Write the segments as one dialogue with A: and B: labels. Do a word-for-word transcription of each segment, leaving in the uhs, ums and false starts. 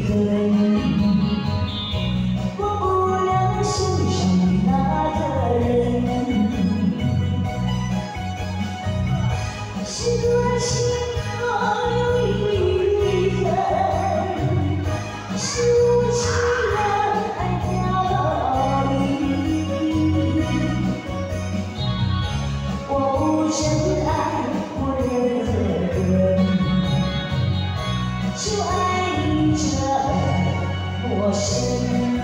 A: 痕，过不了心上那个人。是多情若有遗恨，是无情让爱凋零。我不曾爱过任何人，就爱你这陌生。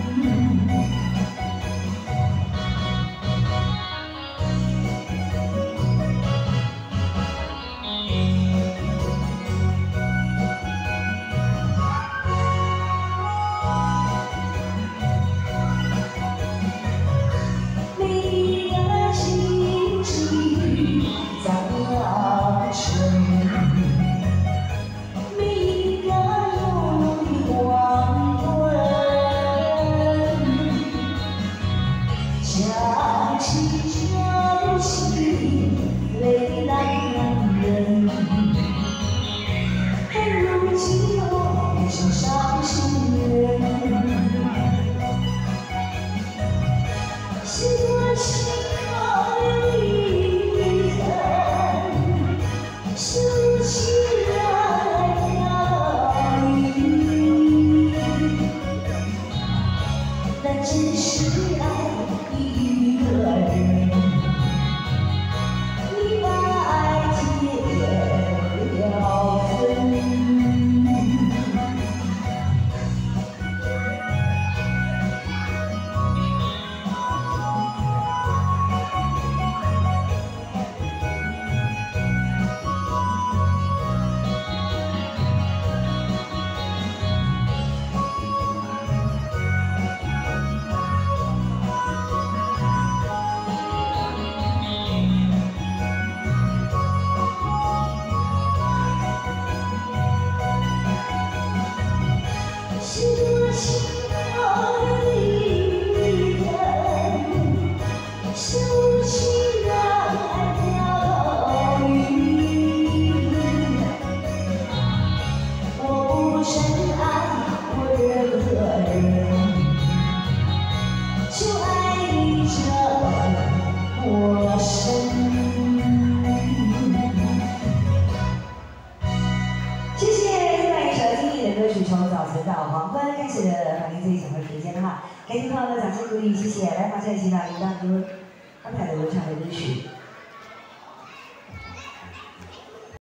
A: 想起就起，泪难忍。恨如今我变成伤心人，是多情若有遗恨，是无情让爱凋零。那只是爱。 一个人，你把爱结了婚。是多情若有遗恨，是无情让爱凋零。我不曾爱过任何人，就爱你这陌生。谢谢这样一首经典的歌曲《从早晨到黄昏》，开始的黄金最长的时间哈，感谢朋友的掌声鼓励，谢谢。来，马上有请到铃铛哥安排的流畅的歌曲。